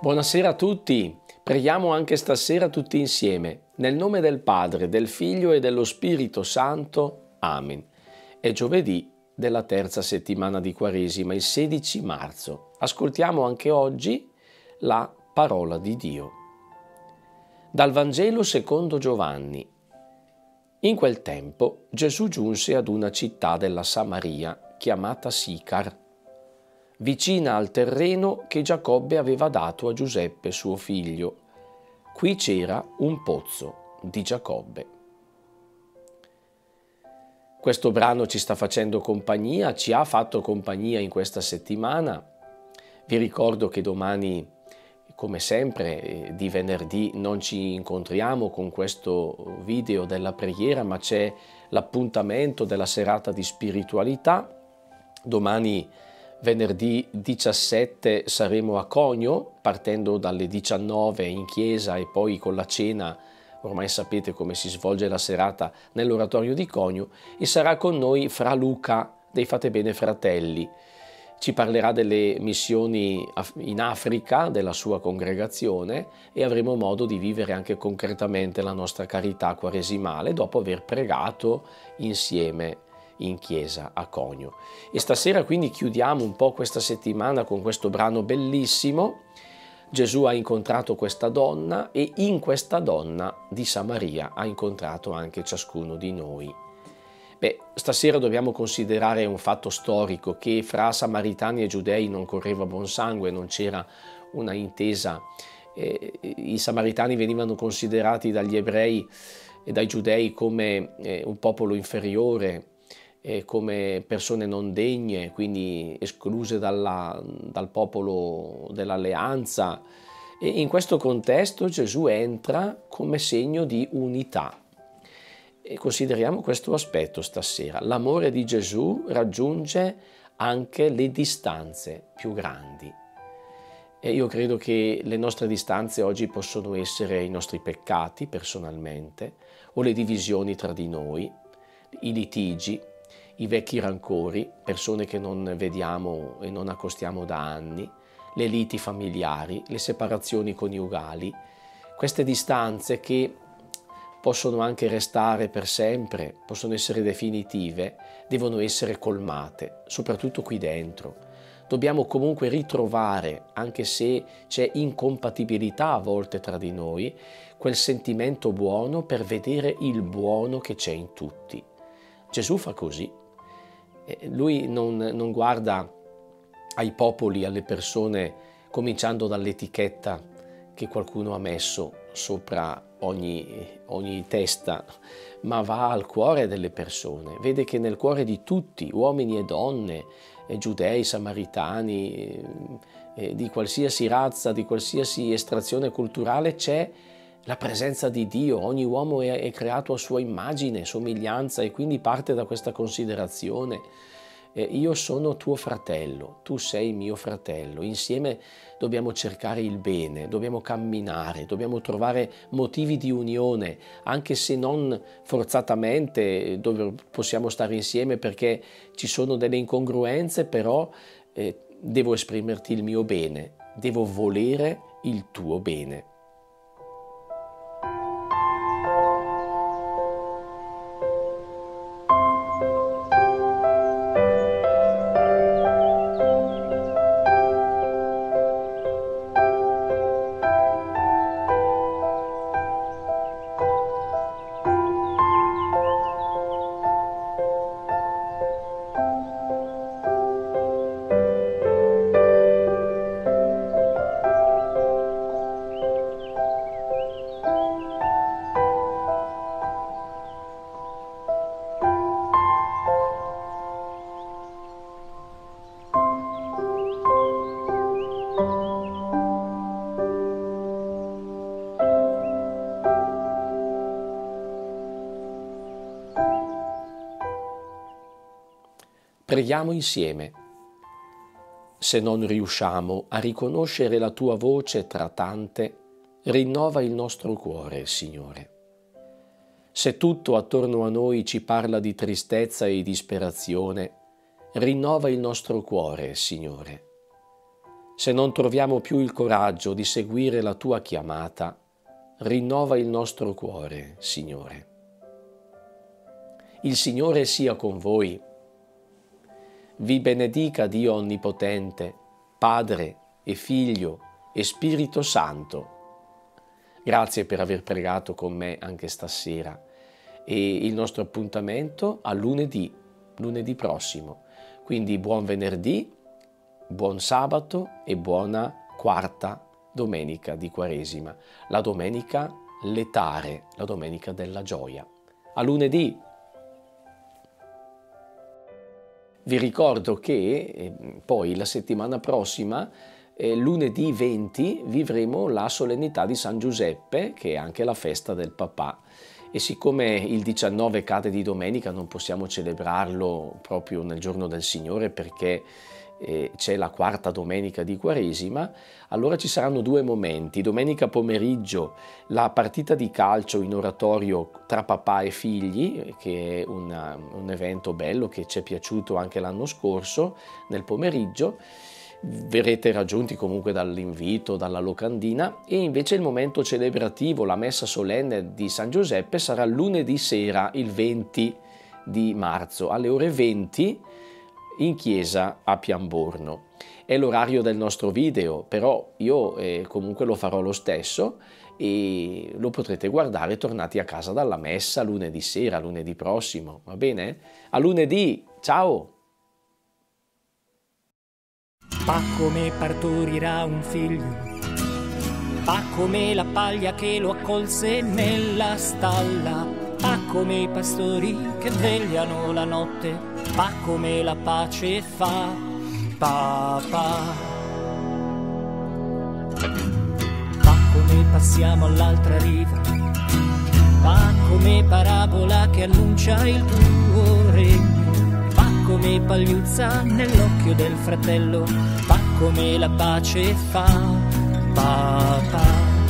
Buonasera a tutti, preghiamo anche stasera tutti insieme, nel nome del Padre, del Figlio e dello Spirito Santo. Amen. È giovedì della terza settimana di Quaresima, il 16 marzo. Ascoltiamo anche oggi la parola di Dio. Dal Vangelo secondo Giovanni. In quel tempo Gesù giunse ad una città della Samaria chiamata Sicar, vicina al terreno che Giacobbe aveva dato a Giuseppe suo figlio. Qui c'era un pozzo di Giacobbe. Questo brano ci sta facendo compagnia, ci ha fatto compagnia in questa settimana. Vi ricordo che domani, come sempre, di venerdì non ci incontriamo con questo video della preghiera, ma c'è l'appuntamento della serata di spiritualità. Domani venerdì 17 saremo a Cogno, partendo dalle 19 in chiesa e poi con la cena. Ormai sapete come si svolge la serata nell'oratorio di Cogno, e sarà con noi Fra Luca dei Fate Bene Fratelli. Ci parlerà delle missioni in Africa, della sua congregazione, e avremo modo di vivere anche concretamente la nostra carità quaresimale dopo aver pregato insieme in chiesa a Cogno. E stasera quindi chiudiamo un po' questa settimana con questo brano bellissimo. Gesù ha incontrato questa donna e in questa donna di Samaria ha incontrato anche ciascuno di noi. Stasera dobbiamo considerare un fatto storico, che fra samaritani e giudei non correva buon sangue, non c'era una intesa. I samaritani venivano considerati dagli ebrei e dai giudei come un popolo inferiore, come persone non degne, quindi escluse dal popolo dell'alleanza. E in questo contesto Gesù entra come segno di unità. E consideriamo questo aspetto stasera. L'amore di Gesù raggiunge anche le distanze più grandi. E io credo che le nostre distanze oggi possono essere i nostri peccati personalmente, o le divisioni tra di noi, i litigi, i vecchi rancori, persone che non vediamo e non accostiamo da anni, le liti familiari, le separazioni coniugali, queste distanze che possono anche restare per sempre, possono essere definitive, devono essere colmate, soprattutto qui dentro. Dobbiamo comunque ritrovare, anche se c'è incompatibilità a volte tra di noi, quel sentimento buono per vedere il buono che c'è in tutti. Gesù fa così. Lui non guarda ai popoli, alle persone, cominciando dall'etichetta che qualcuno ha messo sopra ogni testa, ma va al cuore delle persone. Vede che nel cuore di tutti, uomini e donne, giudei, samaritani, di qualsiasi razza, di qualsiasi estrazione culturale, c'è la presenza di Dio. Ogni uomo è creato a sua immagine, somiglianza, e quindi parte da questa considerazione. Io sono tuo fratello, tu sei mio fratello. Insieme dobbiamo cercare il bene, dobbiamo camminare, dobbiamo trovare motivi di unione, anche se non forzatamente, dove possiamo stare insieme perché ci sono delle incongruenze, però devo esprimerti il mio bene, devo volere il tuo bene. Preghiamo insieme. Se non riusciamo a riconoscere la tua voce tra tante, rinnova il nostro cuore, Signore. Se tutto attorno a noi ci parla di tristezza e disperazione, rinnova il nostro cuore, Signore. Se non troviamo più il coraggio di seguire la tua chiamata, rinnova il nostro cuore, Signore. Il Signore sia con voi. Vi benedica Dio Onnipotente, Padre e Figlio e Spirito Santo. Grazie per aver pregato con me anche stasera. E il nostro appuntamento a lunedì prossimo. Quindi buon venerdì, buon sabato e buona quarta domenica di Quaresima, la domenica letare, la domenica della gioia. A lunedì! Vi ricordo che poi la settimana prossima, lunedì 20, vivremo la solennità di San Giuseppe, che è anche la festa del papà. E siccome il 19 cade di domenica non possiamo celebrarlo proprio nel giorno del Signore perché c'è la quarta domenica di Quaresima, allora ci saranno due momenti. Domenica pomeriggio la partita di calcio in oratorio tra papà e figli, che è un evento bello che ci è piaciuto anche l'anno scorso nel pomeriggio. Verrete raggiunti comunque dall'invito, dalla locandina, e invece il momento celebrativo, la messa solenne di San Giuseppe, sarà lunedì sera, il 20 di marzo, alle ore 20 in chiesa a Pianborno. È l'orario del nostro video, però io comunque lo farò lo stesso e lo potrete guardare tornati a casa dalla messa lunedì sera, lunedì prossimo, va bene? A lunedì, ciao! Pa' come partorirà un figlio, pa' come la paglia che lo accolse nella stalla, pa' come i pastori che vegliano la notte, pa' come la pace fa, papà. Pa' come passiamo all'altra riva, pa' come parabola che annuncia il tuo regno, come pagliuzza nell'occhio del fratello, fa come la pace fa, papà.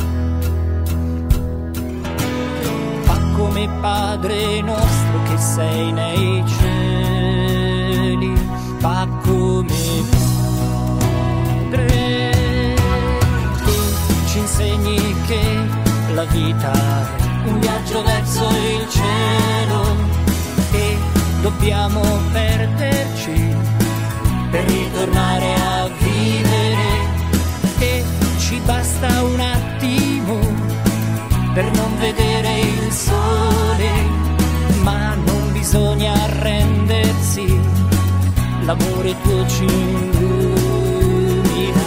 Fa come Padre nostro che sei nei cieli, fa come Padre. Tu ci insegni che la vita è un viaggio verso il cielo, dobbiamo perderci per ritornare a vivere, e ci basta un attimo per non vedere il sole, ma non bisogna arrendersi, l'amore tuo ci illumina.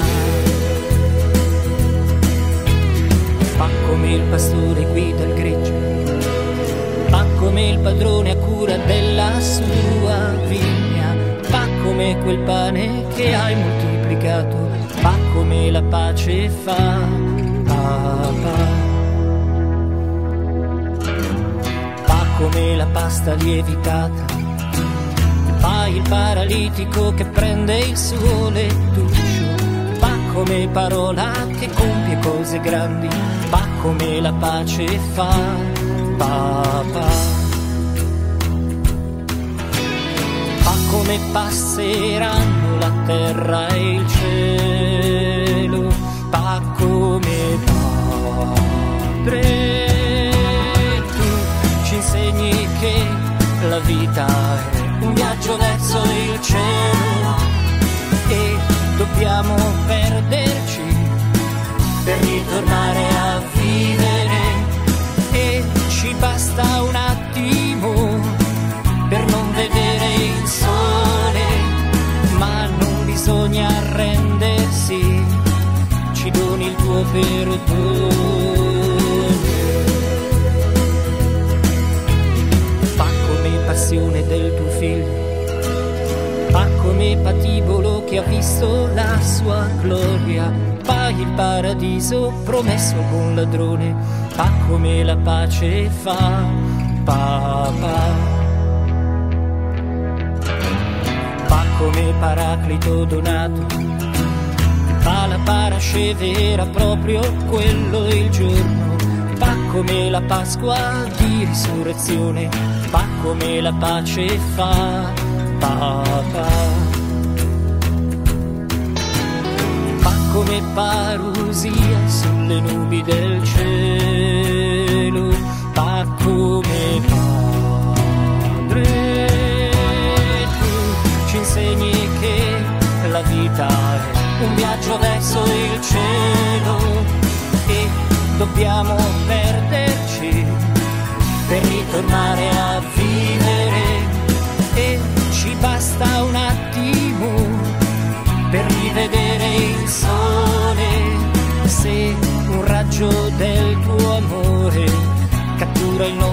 Fa come il pastore guida il gregge, fa come il padrone a cura della sua vigna, fa come quel pane che hai moltiplicato, fa come la pace fa, papà. Fa come la pasta lievitata, fa il paralitico che prende il suo lettuccio, fa come parola che compie cose grandi, fa come la pace fa, papà. Fa come passeranno la terra e il cielo, fa come Padre. Tu ci insegni che la vita è un viaggio verso il cielo e dobbiamo perderci per ritornare a vivere, e ci basta un attimo per non vedere il sole, ma non bisogna arrendersi, ci doni il tuo perdono. Fa come passione del tuo figlio, fa come patibolo che ha visto la sua gloria, fa il paradiso promesso al buon ladrone, fa come la pace fa, papà. Fa come Paraclito donato, fa la parasce vera proprio quello il giorno, fa come la Pasqua di risurrezione, fa come la pace fa, papà. Fa come parusia sulle nubi del cielo, fa come padre. Tu ci insegni che la vita è un viaggio verso il cielo e dobbiamo perderci per ritornare a vivere, e ci basta un attimo per rivedere il sole, se un raggio del tuo amore cattura il nostro